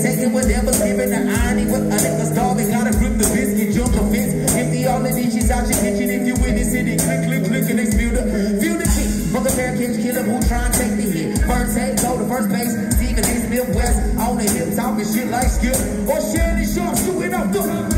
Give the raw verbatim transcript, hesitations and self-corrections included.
Taking whatever's given the irony with a nigga starving, gotta grip the biscuit, jump the fence. Empty all the dishes out your kitchen if you in the city. Click, click, click, and they feel the, feel the kick. Mother bear catch killer who try and take the hit. First hit, go to first base. Steven East Midwest on the hip talking shit like Skip. Or Shannon Sharp shooting up the